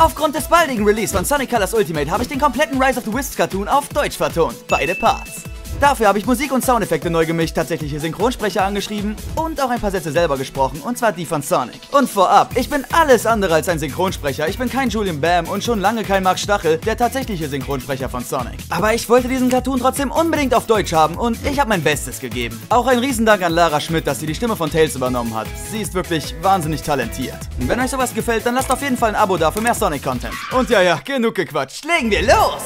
Aufgrund des baldigen Release von Sonic Colors Ultimate habe ich den kompletten Rise of the Wisps Cartoon auf Deutsch vertont. Beide Parts. Dafür habe ich Musik und Soundeffekte neu gemischt, tatsächliche Synchronsprecher angeschrieben und auch ein paar Sätze selber gesprochen, und zwar die von Sonic. Und vorab, ich bin alles andere als ein Synchronsprecher. Ich bin kein Julian Bam und schon lange kein Mark Stachel, der tatsächliche Synchronsprecher von Sonic. Aber ich wollte diesen Cartoon trotzdem unbedingt auf Deutsch haben und ich habe mein Bestes gegeben. Auch ein Riesendank an Lara Schmidt, dass sie die Stimme von Tails übernommen hat. Sie ist wirklich wahnsinnig talentiert. Und wenn euch sowas gefällt, dann lasst auf jeden Fall ein Abo da für mehr Sonic-Content. Und ja, genug gequatscht. Legen wir los!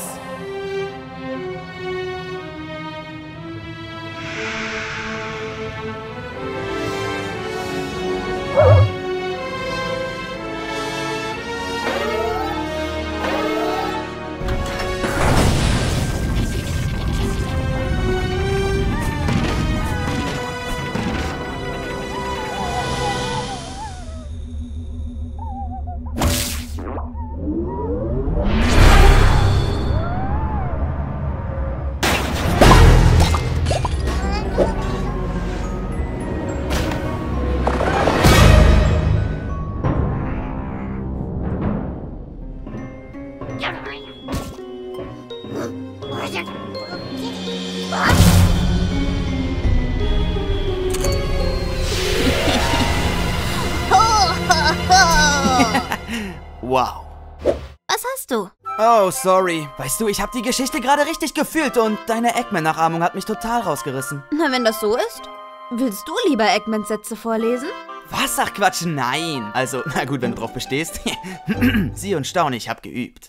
Wow. Was hast du? Oh, sorry. Weißt du, ich habe die Geschichte gerade richtig gefühlt und deine Eggman-Nachahmung hat mich total rausgerissen. Na, wenn das so ist, willst du lieber Eggmans Sätze vorlesen? Was? Ach Quatsch, nein. Also, na gut, wenn du drauf bestehst. Sieh und staune, ich hab geübt.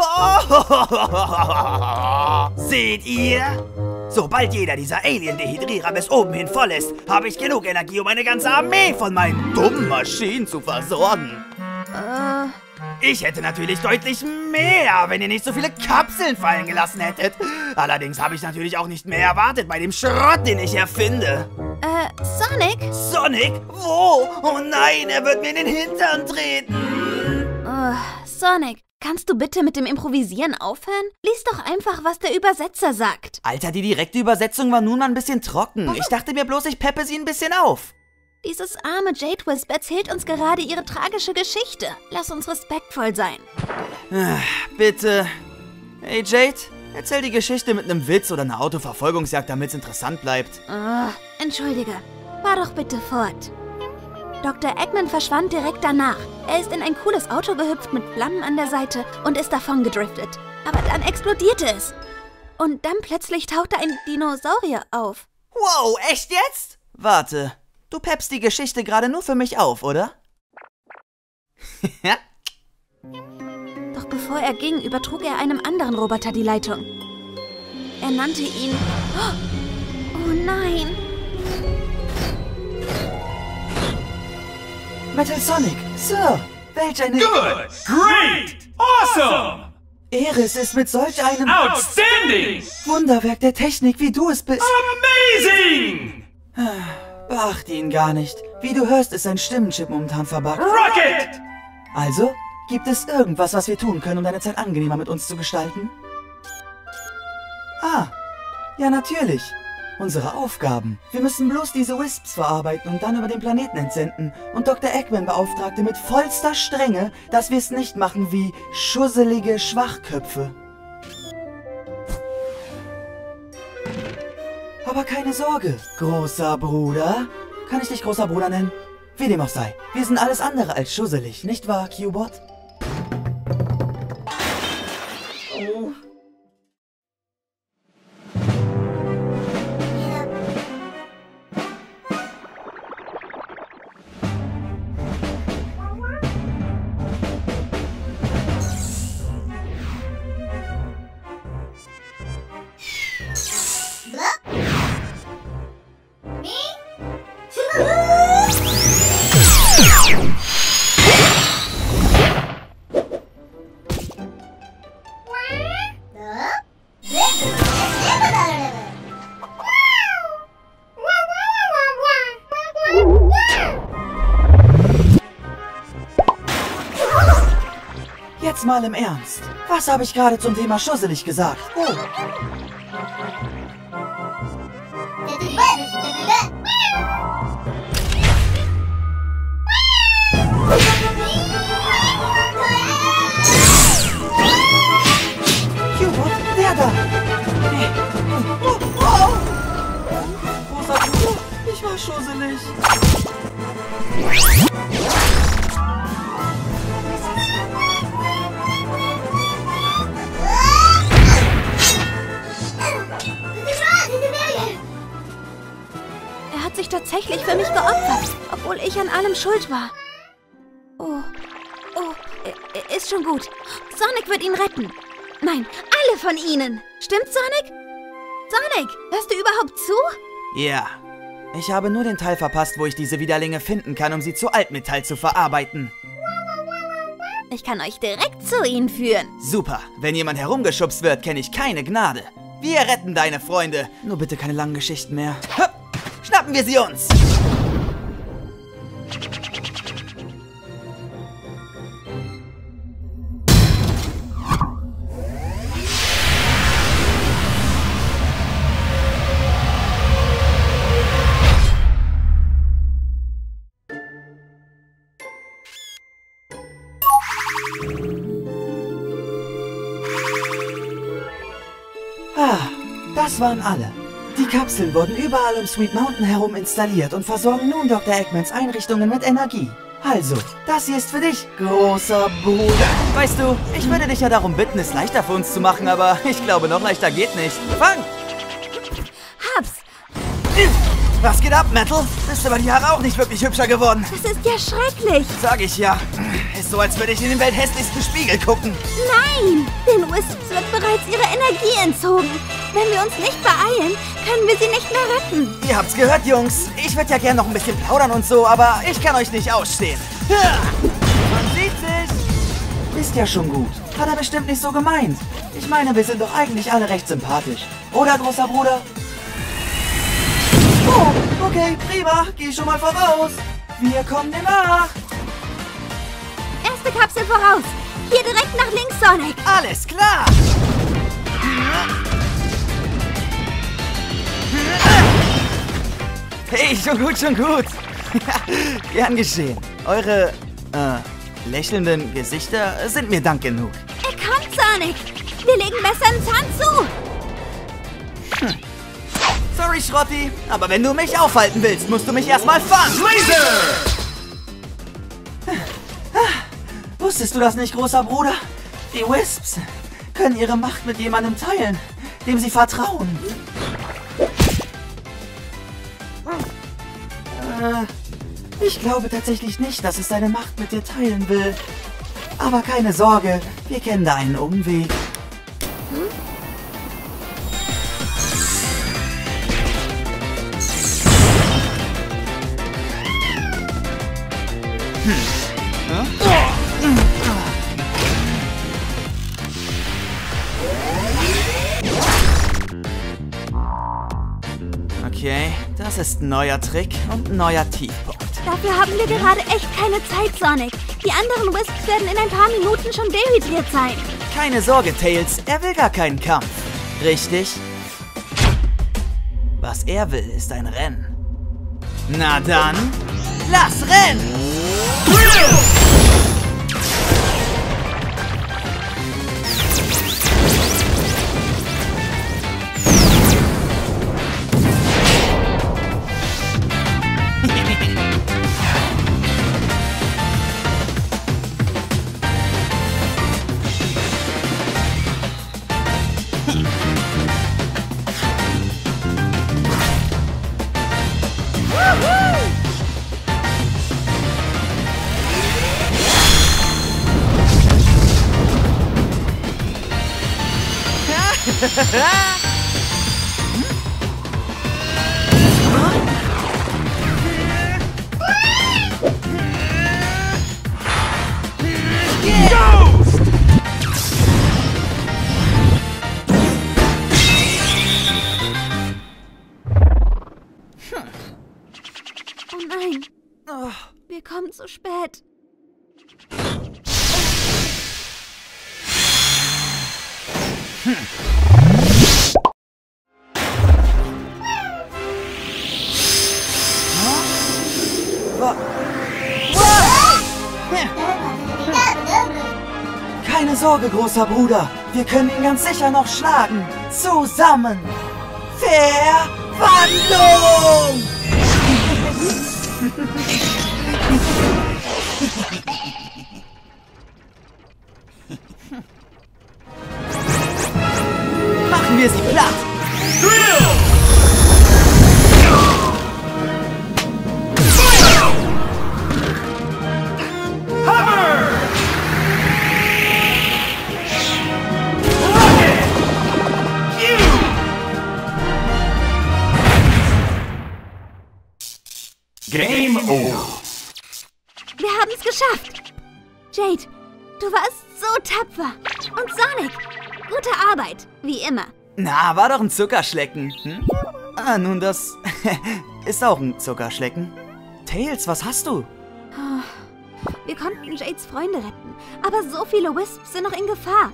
Seht ihr? Sobald jeder dieser Alien-Dehydrierer bis oben hin voll ist, habe ich genug Energie, um eine ganze Armee von meinen dummen Maschinen zu versorgen. Ich hätte natürlich deutlich mehr, wenn ihr nicht so viele Kapseln fallen gelassen hättet. Allerdings habe ich natürlich auch nicht mehr erwartet bei dem Schrott, den ich erfinde. Sonic? Sonic? Wo? Oh nein, er wird mir in den Hintern treten. Sonic, kannst du bitte mit dem Improvisieren aufhören? Lies doch einfach, was der Übersetzer sagt. Alter, die direkte Übersetzung war nun mal ein bisschen trocken. Ich dachte mir bloß, ich peppe sie ein bisschen auf. Dieses arme Jade-Wisp erzählt uns gerade ihre tragische Geschichte. Lass uns respektvoll sein. Bitte. Hey Jade, erzähl die Geschichte mit einem Witz oder einer Autoverfolgungsjagd, damit es interessant bleibt. Entschuldige, fahr doch bitte fort. Dr. Eggman verschwand direkt danach. Er ist in ein cooles Auto gehüpft mit Flammen an der Seite und ist davon gedriftet. Aber dann explodierte es. Und dann plötzlich tauchte ein Dinosaurier auf. Wow, echt jetzt? Warte. Du peppst die Geschichte gerade nur für mich auf, oder? Doch bevor er ging, übertrug er einem anderen Roboter die Leitung. Er nannte ihn... Oh nein! Metal Sonic, Sir! Welch eine... Good! Great! Awesome! Eris ist mit solch einem... Outstanding! Wunderwerk der Technik, wie du es bist. Amazing! Beachte ihn gar nicht. Wie du hörst, ist sein Stimmenchip momentan verbuggt. Rocket! Also, gibt es irgendwas, was wir tun können, um deine Zeit angenehmer mit uns zu gestalten? Ja natürlich. Unsere Aufgaben. Wir müssen bloß diese Wisps verarbeiten und dann über den Planeten entsenden. Und Dr. Eggman beauftragte mit vollster Strenge, dass wir es nicht machen wie schusselige Schwachköpfe. Aber keine Sorge, großer Bruder. Kann ich dich großer Bruder nennen? Wie dem auch sei. Wir sind alles andere als schusselig, nicht wahr, Q-Bot? Oh. Jetzt mal im Ernst. Was habe ich gerade zum Thema schusselig gesagt? Oh. gruselig. Er hat sich tatsächlich für mich geopfert, obwohl ich an allem schuld war. Oh, ist schon gut. Sonic wird ihn retten. Nein, alle von ihnen. Stimmt, Sonic? Sonic, hörst du überhaupt zu? Ja. Ich habe nur den Teil verpasst, wo ich diese Widerlinge finden kann, um sie zu Altmetall zu verarbeiten. Ich kann euch direkt zu ihnen führen. Super. Wenn jemand herumgeschubst wird, kenne ich keine Gnade. Wir retten deine Freunde. Nur bitte keine langen Geschichten mehr. Hopp. Schnappen wir sie uns! Das waren alle. Die Kapseln wurden überall um Sweet Mountain herum installiert und versorgen nun Dr. Eggmans Einrichtungen mit Energie. Also, das hier ist für dich, großer Bruder. Weißt du, ich würde dich ja darum bitten, es leichter für uns zu machen, aber ich glaube, noch leichter geht nicht. Fang! Hab's! Was geht ab, Metal? Bist aber die Haare auch nicht wirklich hübscher geworden. Das ist ja schrecklich. Sag ich ja. Ist so, als würde ich in den welthässlichsten Spiegel gucken. Nein! Den Wisps wird bereits ihre Energie entzogen. Wenn wir uns nicht beeilen, können wir sie nicht mehr retten. Ihr habt's gehört, Jungs. Ich würde ja gern noch ein bisschen plaudern und so, aber ich kann euch nicht ausstehen. Man sieht sich. Ist ja schon gut. Hat er bestimmt nicht so gemeint. Ich meine, wir sind doch eigentlich alle recht sympathisch. Oder, großer Bruder? Oh, okay, prima. Geh schon mal voraus. Wir kommen dir nach. Erste Kapsel voraus. Hier direkt nach links, Sonic. Alles klar. Hey, schon gut, schon gut. Gern geschehen. Eure, lächelnden Gesichter sind mir Dank genug. Er kommt, Sonic. Wir legen besser einen Zahn zu. Sorry, Schrotti, aber wenn du mich aufhalten willst, musst du mich erstmal fahren. Laser! Wusstest du das nicht, großer Bruder? Die Wisps können ihre Macht mit jemandem teilen, dem sie vertrauen. Ich glaube tatsächlich nicht, dass es seine Macht mit dir teilen will. Aber keine Sorge, wir kennen da einen Umweg. Okay, das ist ein neuer Trick und ein neuer Tiefpunkt. Dafür haben wir gerade echt keine Zeit, Sonic. Die anderen Wisps werden in ein paar Minuten schon dehydriert sein. Keine Sorge, Tails, er will gar keinen Kampf. Richtig? Was er will, ist ein Rennen. Na dann, lass rennen! Oh nein, wir kommen zu spät. Keine Sorge, großer Bruder. Wir können ihn ganz sicher noch schlagen. Zusammen. Verwandlung! Machen wir sie platt! Drill! Hammer! Rocket! Game over. Wir haben es geschafft. Jade, du warst so tapfer. Und Sonic, gute Arbeit, wie immer. Na, war doch ein Zuckerschlecken. Hm? Ah, nun, das ist auch ein Zuckerschlecken. Tails, was hast du? Wir konnten Jades Freunde retten, aber so viele Wisps sind noch in Gefahr.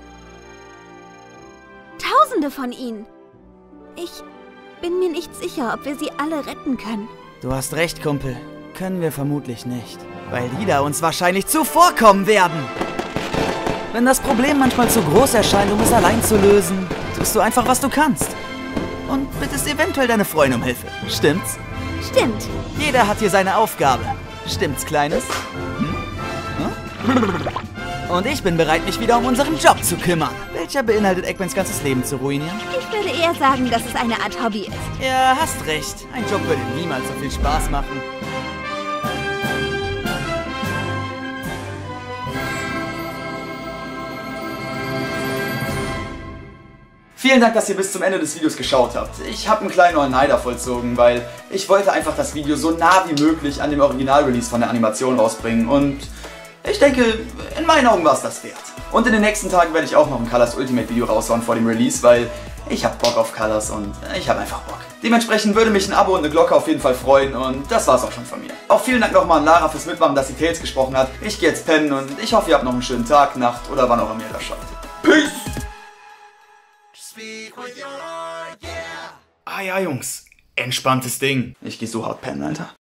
Tausende von ihnen. Ich bin mir nicht sicher, ob wir sie alle retten können. Du hast recht, Kumpel. Können wir vermutlich nicht. Weil die da uns wahrscheinlich zuvorkommen werden. Wenn das Problem manchmal zu groß erscheint, um es allein zu lösen, tust du einfach, was du kannst. Und bittest eventuell deine Freunde um Hilfe. Stimmt's? Stimmt. Jeder hat hier seine Aufgabe. Stimmt's, Kleines? Und ich bin bereit, mich wieder um unseren Job zu kümmern. Welcher beinhaltet Eggmans ganzes Leben zu ruinieren? Ich würde eher sagen, dass es eine Art Hobby ist. Ja, hast recht. Ein Job würde niemals so viel Spaß machen. Vielen Dank, dass ihr bis zum Ende des Videos geschaut habt. Ich habe einen kleinen All-Nighter vollzogen, weil ich wollte einfach das Video so nah wie möglich an dem Original-Release von der Animation rausbringen und ich denke, in meinen Augen war es das wert. Und in den nächsten Tagen werde ich auch noch ein Colors Ultimate Video raushauen vor dem Release, weil ich habe Bock auf Colors und ich habe einfach Bock. Dementsprechend würde mich ein Abo und eine Glocke auf jeden Fall freuen und das war's auch schon von mir. Auch vielen Dank nochmal an Lara fürs Mitmachen, dass sie Tails gesprochen hat. Ich gehe jetzt pennen und ich hoffe, ihr habt noch einen schönen Tag, Nacht oder wann auch immer ihr das schaut. Peace! Ah ja, Jungs. Entspanntes Ding. Ich geh so hart pennen, Alter.